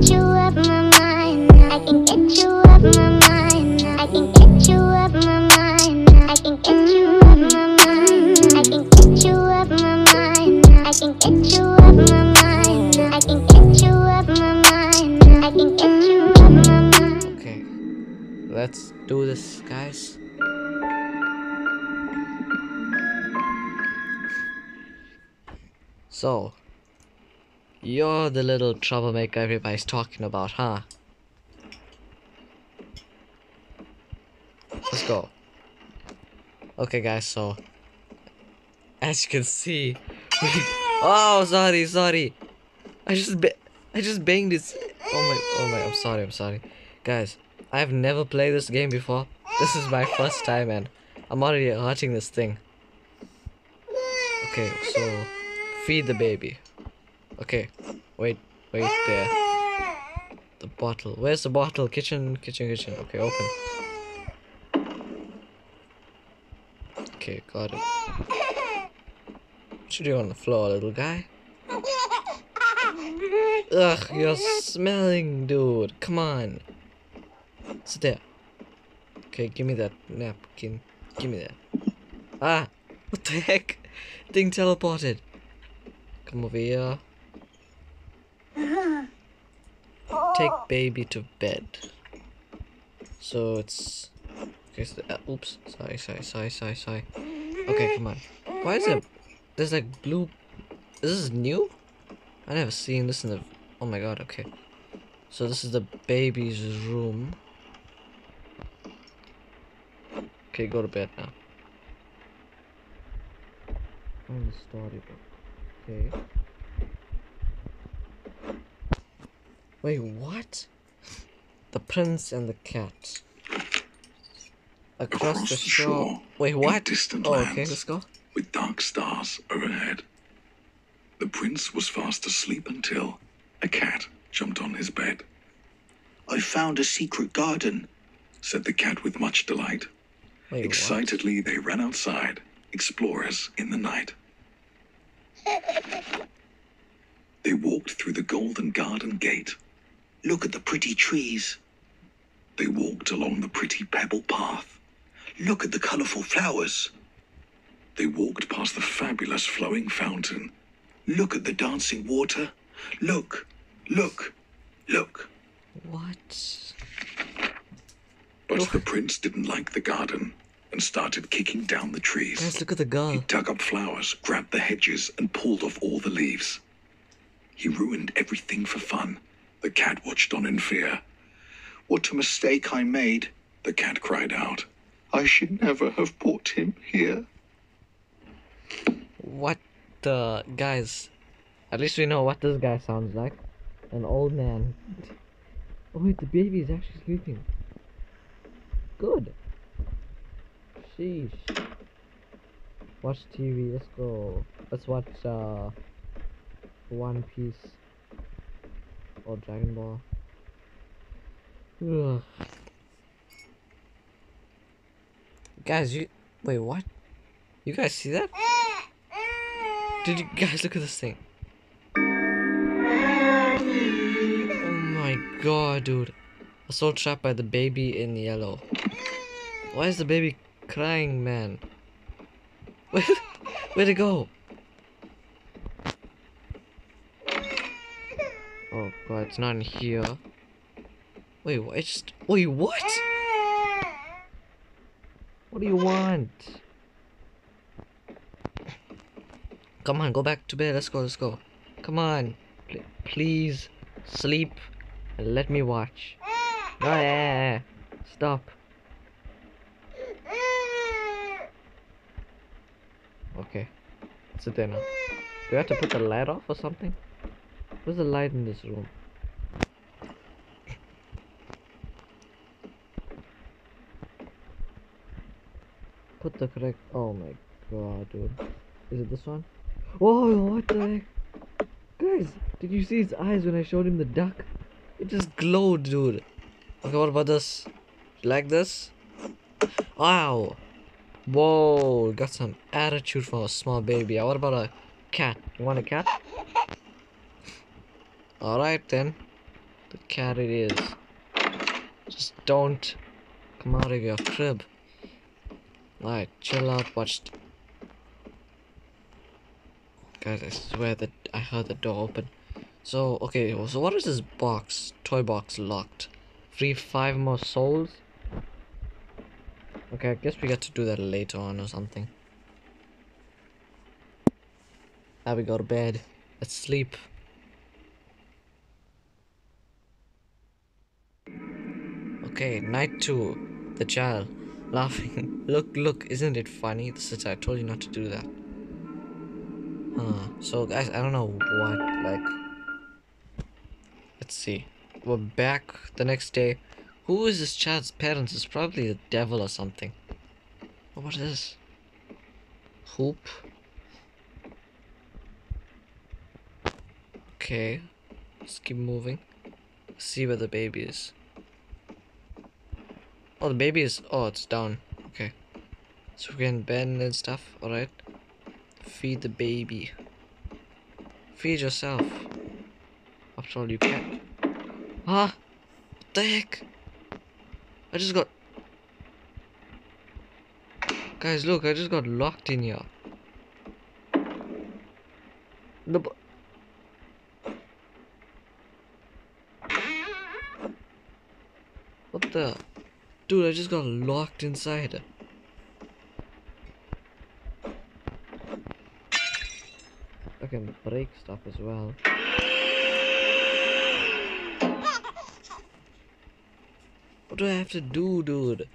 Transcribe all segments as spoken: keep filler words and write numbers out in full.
get you up my mind. I can get you up my mind. I can get you up my mind. I can get you up my mind. I can get you up my mind. I can get you up my mind. I can get you up my mind. I can get you up my mind. Okay, let's do this, guys. So, you're the little troublemaker everybody's talking about, huh? Let's go. Okay, guys, so as you can see, we oh, sorry, sorry. I just ba I just banged this. Oh my, oh my, I'm sorry, I'm sorry. Guys, I've never played this game before. This is my first time and I'm already hurting this thing. Okay, so feed the baby. Okay, wait, wait there. The bottle. Where's the bottle? Kitchen, kitchen, kitchen. Okay, open. Okay, got it. What you do on the floor, little guy? Ugh, you're smelling, dude. Come on. Sit there. Okay, give me that napkin. Give me that. Ah! What the heck? Thing teleported. Come over here. Take baby to bed. So it's... Okay, so the, uh, oops. Sorry, sorry, sorry, sorry, sorry. Okay, come on. Why is it... There's like blue... Is this new? I never seen this in the... Oh my god, okay. So this is the baby's room. Okay, go to bed now. On the storybook. Okay. Wait, what? The prince and the cat. Across, Across the, the shore. shore, Wait, in what? distant Oh, okay, lands. let's go. With dark stars overhead. The prince was fast asleep until a cat jumped on his bed. I found a secret garden, Said the cat with much delight. Wait, Excitedly, they ran outside, explorers in the night. They walked through the golden garden gate. Look at the pretty trees. They walked along the pretty pebble path. Look at the colourful flowers. They walked past the fabulous flowing fountain. Look at the dancing water. Look, look, look. what? But Look. the prince didn't like the garden and started kicking down the trees. Guys, look at the girl. He dug up flowers, grabbed the hedges, and pulled off all the leaves. He ruined everything for fun. The cat watched on in fear. What a mistake I made. The cat cried out. I should never have brought him here. What the... Guys, at least we know what this guy sounds like. An old man. Oh wait, the baby is actually sleeping. Good. Sheesh. Watch T V, let's go. Let's watch uh One Piece or Dragon Ball. Ugh. Guys, you wait, what? You guys see that? Did you guys look at this thing? Oh my god, dude. A soul trapped by the baby in yellow. Why is the baby crying, man? Where, where'd it go? Oh god, it's not in here. Wait, what? It's just... Wait, what? What do you want? Come on, go back to bed. Let's go, let's go. Come on. Pl please sleep and let me watch. Oh, yeah, yeah, yeah. Stop. Okay. Sit there now. Do I have to put the light off or something? Where's the light in this room? Put the correct... Oh my god, dude. Is it this one? Whoa, what the heck? Guys, did you see his eyes when I showed him the duck? It just glowed, dude. Okay, what about this? Like this? Wow. Whoa, got some attitude for a small baby. What about a cat? You want a cat? Alright then. the cat it is. Just don't come out of your crib. Alright, chill out, watch. Guys, I swear that I heard the door open. So, okay, so what is this box? Toy box locked. Free five more souls? Okay, I guess we got to do that later on or something. Now we go to bed. Let's sleep. Okay, night two. The child laughing. Look, look, isn't it funny? This is, I told you not to do that. Huh. So guys, I don't know what, like, let's see. We're back the next day. Who is this child's parents? It's probably the devil or something. Oh, what is this? Hoop. Okay. Let's keep moving. See where the baby is. Oh, the baby is... Oh, it's down. Okay. So we can bend and stuff. Alright. Feed the baby. Feed yourself. After all, you can. Huh? What the heck? I just got... Guys, look, I just got locked in here. The... What the... Dude, I just got locked inside. I can break stuff as well. What do I have to do, dude?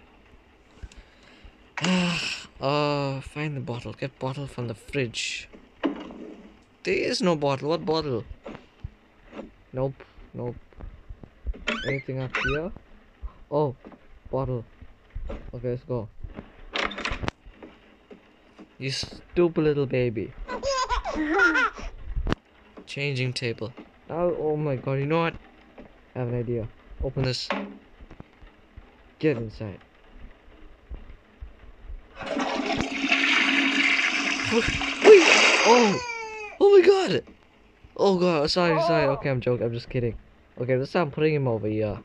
uh, find the bottle. Get bottle from the fridge. There is no bottle. What bottle? Nope. Nope. Anything up here? Oh, bottle. Okay, let's go. You stupid little baby. Changing table. Now, oh my god, you know what? I have an idea. Open this. Get inside. Oh! Oh my god! Oh god, sorry, sorry. Okay, I'm joking. I'm just kidding. Okay, this time I'm putting him over here.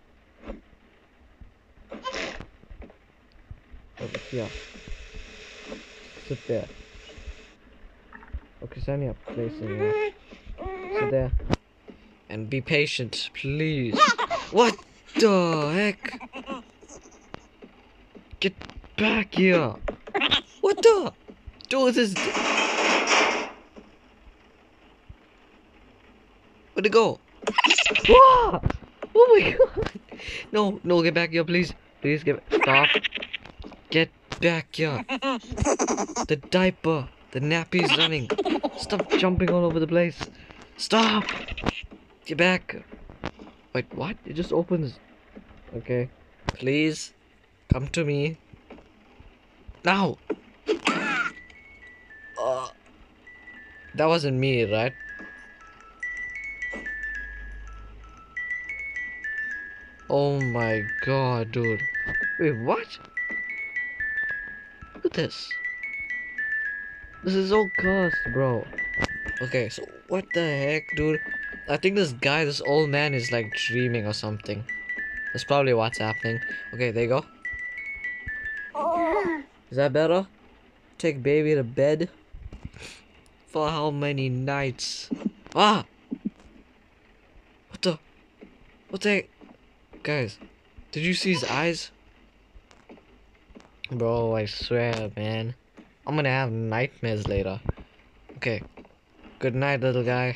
Over here. Sit there. Okay, stand up, place in here. Sit there. And be patient, please. What the heck? Get back here! What the? Dude, this. Where'd it go? Ah! Oh my god! No, no, get back here, please. Please get. Stop. Get back here. The diaper. The nappy's running. Stop jumping all over the place. Stop! Get back. Wait, what? It just opens. Okay. Please. Come to me. Now! Uh, that wasn't me, right? Oh my god, dude. Wait, what? Look at this. This is so cursed, bro. Okay, so what the heck, dude? I think this guy, this old man is like dreaming or something. That's probably what's happening. Okay, there you go. Is that better? Take baby to bed? For how many nights? Ah! What the? What the heck? Guys, did you see his eyes? Bro, I swear, man. I'm gonna have nightmares later. Okay. Good night, little guy.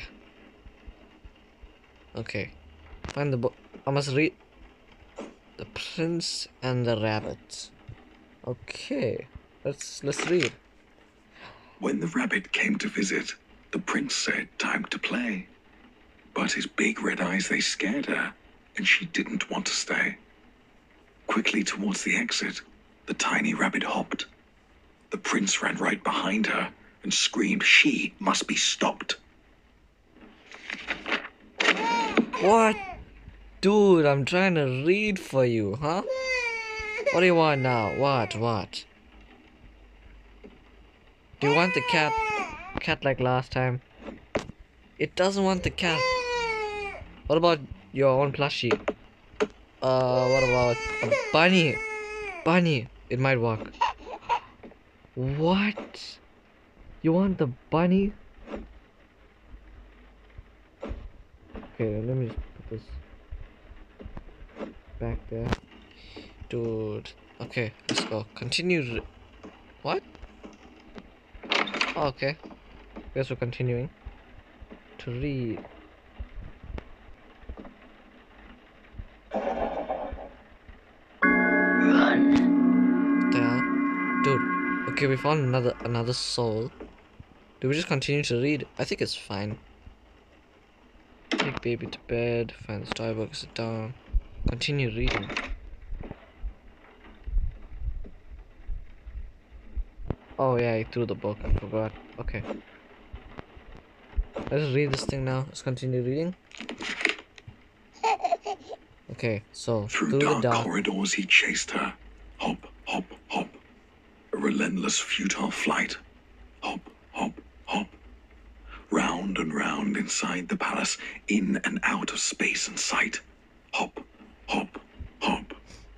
Okay. Find the book. I must read. The Prince and the Rabbit. Okay. Let's let's read. When the rabbit came to visit, the prince said, "Time to play." But his big red eyes, they scared her, and she didn't want to stay. Quickly towards the exit, the tiny rabbit hopped. The prince ran right behind her and screamed she must be stopped. What? Dude, I'm trying to read for you, huh? What do you want now? What? What? Do you want the cat? Cat like last time? It doesn't want the cat. What about your own plushie. Uh, what about a bunny? Bunny, it might work. What? You want the bunny? Okay, let me just put this back there. Dude. Okay, let's go. Continue. What? Oh, okay. Guess we're continuing to read. Run. What the hell? Dude. Okay, we found another another soul. Do we just continue to read? I think it's fine. Take baby to bed. Find the storybook. Sit down. Continue reading. Oh yeah, I threw the book. I forgot. Okay. Let's read this thing now. Let's continue reading. Okay, so Through, through dark, the dark corridors he chased her. Hop, hop, hop. A relentless, futile flight. Hop, hop, hop. Round and round inside the palace, in and out of space and sight. Hop, hop, hop.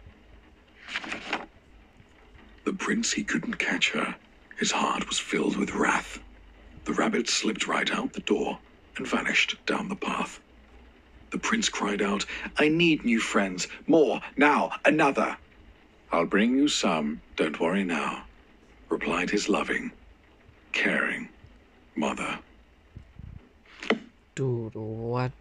The prince, he couldn't catch her. His heart was filled with wrath. The rabbit slipped right out the door and vanished down the path. The prince cried out, I need new friends. More, now, another. I'll bring you some, don't worry now, replied his loving, caring mother. Dude, what?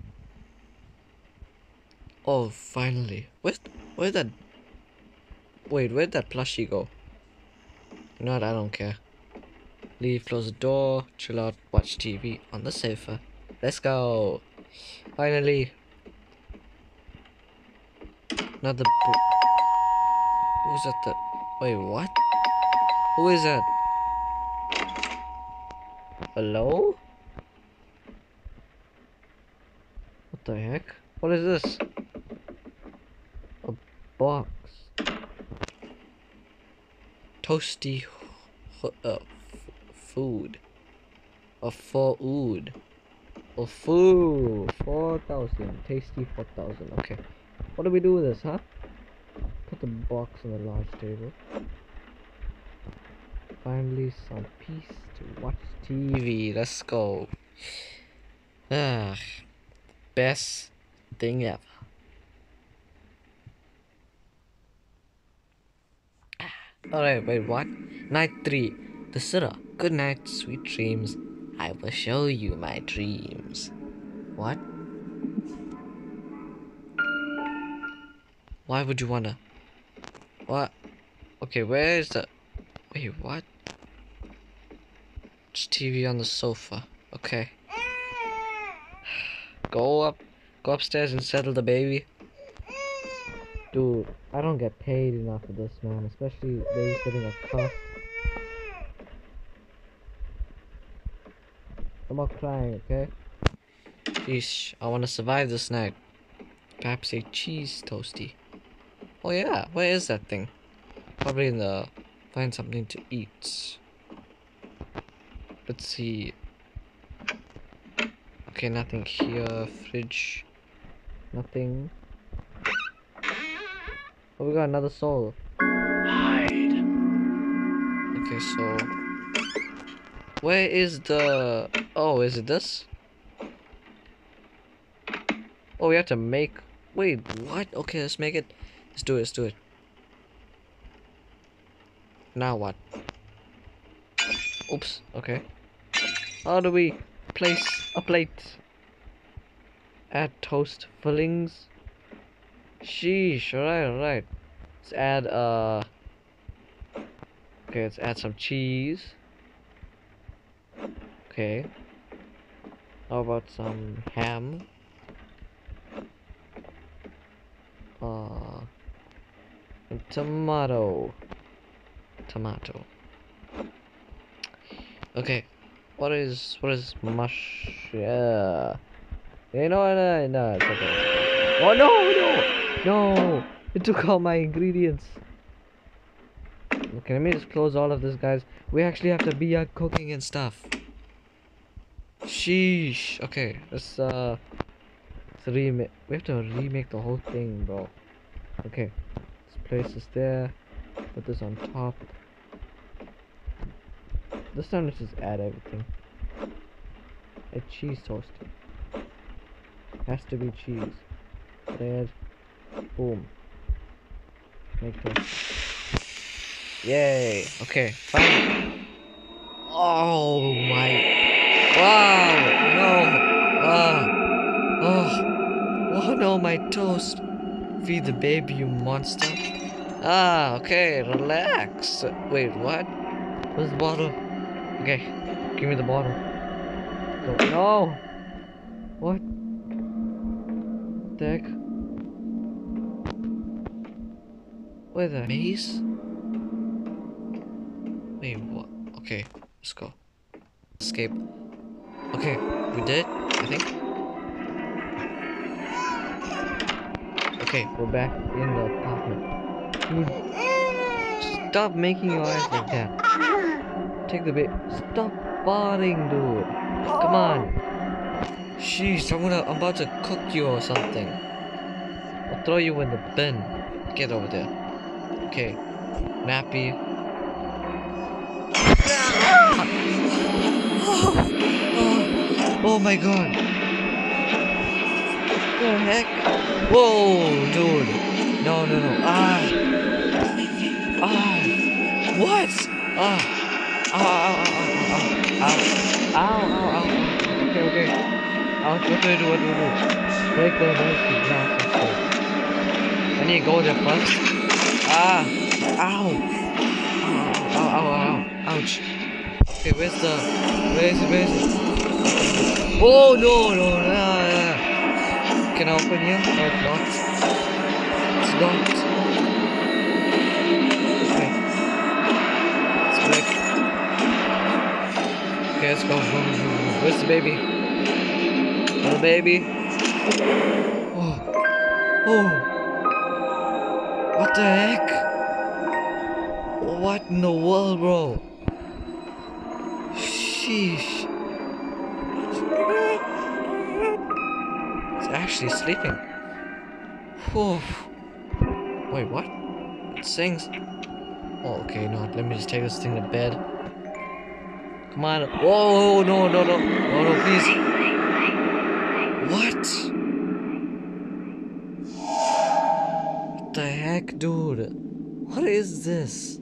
Oh, finally. Where's, where'd that... Wait, where'd that plushie go? You know what, I don't care. Leave, close the door, chill out, watch T V on the sofa. Let's go! Finally! Not the... Who's that the... Wait, what? Who is that? Hello? What the heck? What is this? A box. Toasty uh, food. A food. A food. four thousand. Tasty four thousand. Okay. What do we do with this, huh? Put the box on the large table. Finally, some peace to watch T V. Let's go. Ah, best thing ever. Alright, wait, what? Night three. The Surah. Good night, sweet dreams. I will show you my dreams. What? Why would you wanna? What? Okay, where is the... Wait, what? It's T V on the sofa. Okay. Go up. Go upstairs and settle the baby. Dude, I don't get paid enough for this, man. Especially babysitting a car. I'm not crying, okay? Sheesh, I want to survive this night. Perhaps a cheese toasty. Oh yeah, where is that thing? Probably in the... Find something to eat. Let's see. Okay, nothing here. Fridge. Nothing. Oh, we got another soul. Hide. Okay, so... Where is the... Oh, is it this? Oh, we have to make... Wait, what? Okay, let's make it. Let's do it, let's do it. Now what? Oops, okay. How do we place a plate? Add toast fillings. Sheesh, alright, alright. Let's add, uh... Okay, let's add some cheese. Okay. How about some ham? Uh... And tomato. Tomato. Okay. What is, what is mush? Yeah. You know what? No, no, it's okay. It's okay. Oh no, no, no! It took all my ingredients. Okay, let me just close all of this, guys. We actually have to be uh, cooking and stuff. Sheesh. Okay, let's uh to remake. We have to remake the whole thing, bro. Okay, this place is there. Put this on top. This time let's just add everything. A cheese toaster. Has to be cheese. Bread. Boom. Make toast. Yay! Okay, fine. Oh my! Wow! No! Ah! Oh! Oh no! My toast! Feed the baby, you monster! Ah! Okay, relax. Wait, what? Where's the bottle? Okay, give me the bottle. No! no. What? The heck? Where's the maze? Wait, what? Okay, let's go. Escape. Okay, we did, I think. Okay, we're back in the apartment. Dude, stop making your eyes like that. Take the bait. Stop farting, dude. Come on. Sheesh, I'm gonna, I'm about to cook you or something. I'll throw you in the bin. Get over there. Okay, nappy. Oh, oh, oh my god. What the heck? Whoa, dude. No, no, no. Ah. Ah. What? Ah. Ow, ow, ow, ow, ow, ow. Ow, ow, ow. Okay, okay. Ouch, what do I do? What do I do? Break the mercy glass upstairs. I need to go there first. Ah. Ow. Ow, ow, ow, ow. Ouch. Okay, where's the... Where is it? Where is it? Oh, no, no, no, no. Can I open here? No, it's not. It's locked. Okay. It's black. Okay, let's go. Go, go, go. Where's the baby? Little baby. Oh. Oh. What the heck? What in the world, bro? Sheesh. It's actually sleeping. Whew. Wait, what? It sings. Oh, okay, no. Let me just take this thing to bed. Come on. Whoa, no, no, no. No, no, please. What? What the heck, dude? What is this?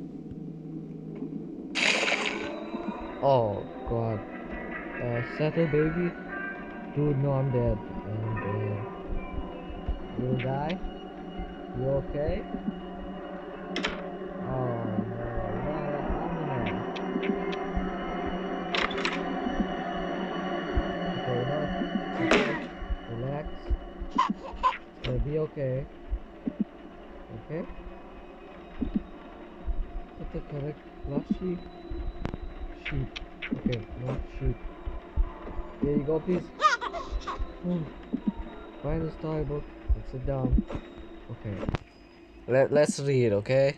Oh, God. Uh, settle, baby. Dude, no, I'm dead. And, uh, you'll die? You okay? Oh, no. No, okay, no. Okay. Relax. It's gonna be okay. Okay? What's the correct flushy? Sheep. Okay, not sheep. Here you go, please. Hmm. Find the storybook and sit down. Okay. Let, let's read, okay?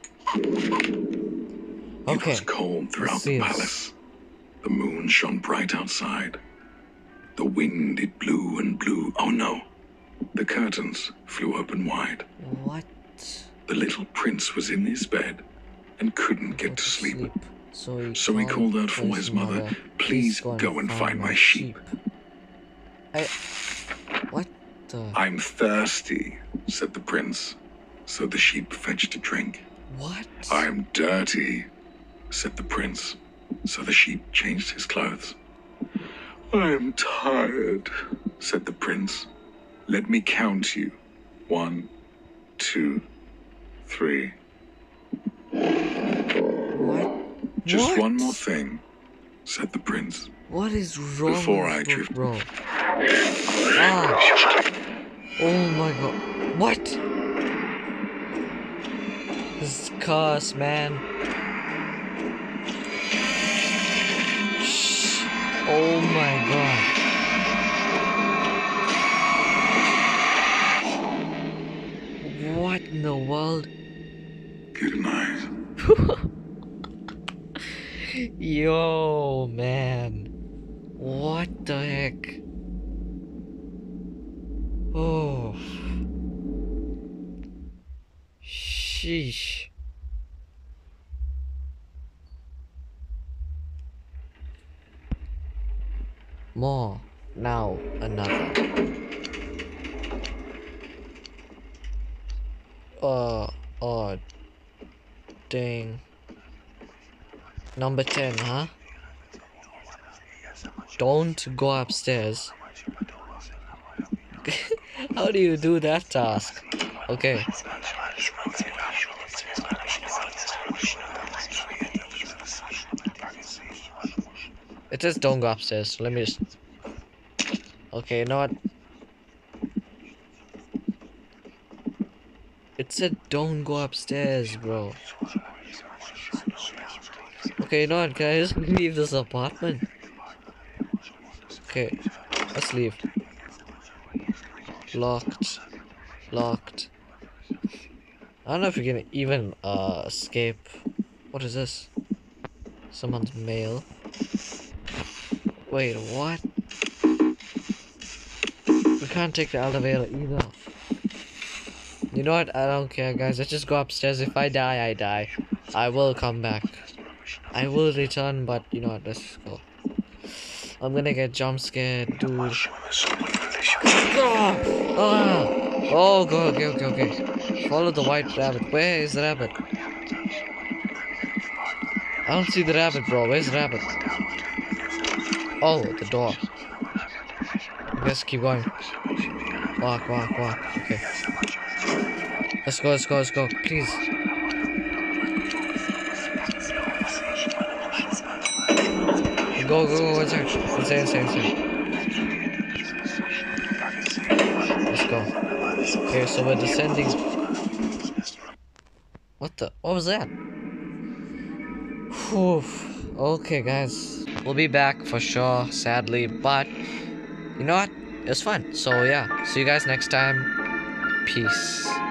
It Okay. was cold throughout Let's the see this. palace. The moon shone bright outside. The wind, it blew and blew. Oh no. The curtains flew open wide. What? The little prince was in his bed and couldn't get Go to sleep. So he, So he called out for his mother, "Please go and find my sheep." I... What the... "I'm thirsty," said the prince. So the sheep fetched a drink. What? "I'm dirty," said the prince. So the sheep changed his clothes. "I'm tired," said the prince. "Let me count you. One, two, three." What? "Just What? one more thing," said the prince. What is wrong Before with I this drift- book, bro? Ah. Oh my god. What? This is cursed, man. Shh. Oh my god. What in the world? Good night. Yo, man. What the heck? Oh. Sheesh. More. Now another. Uh, oh, dang. Number ten, huh? Don't go upstairs. How do you do that task? Okay. It says don't go upstairs. Let me just. Okay, not. It said don't go upstairs, bro. Okay, you know what, guys? Leave this apartment. Okay, let's leave. Locked. Locked. I don't know if you can even uh escape. What is this? Someone's mail. Wait, what? We can't take the elevator either. You know what? I don't care, guys. Let's just go upstairs. If I die, I die. I will come back. I will return, but you know what? Let's just go. I'm gonna get jump scared, dude. Oh, ah. Oh, go, okay, okay, okay. Follow the white rabbit. Where is the rabbit? I don't see the rabbit, bro. Where's the rabbit? Oh, the door. Let's keep going. Walk, walk, walk. Okay. Let's go, let's go, let's go. Please. Go, go, go, inside. Inside, inside, inside. Let's go. Okay, so we're descending. What the? What was that? Whew. Okay, guys. We'll be back for sure, sadly. But, you know what? It was fun. So, yeah. See you guys next time. Peace.